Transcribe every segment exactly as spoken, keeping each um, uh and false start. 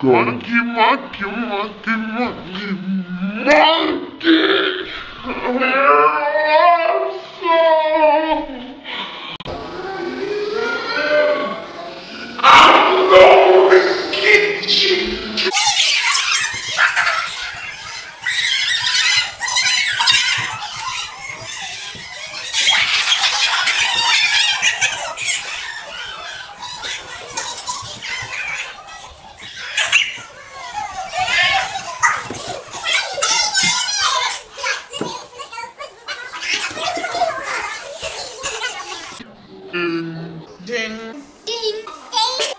Monkey, monkey, monkey, monkey, monkey. I'm going to get you. Ding, ding, ding, ding.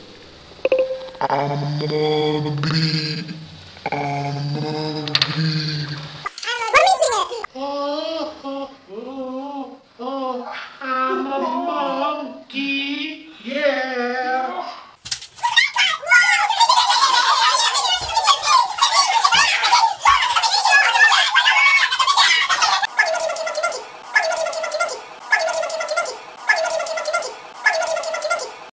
I'm gonna be, I'm gonna be.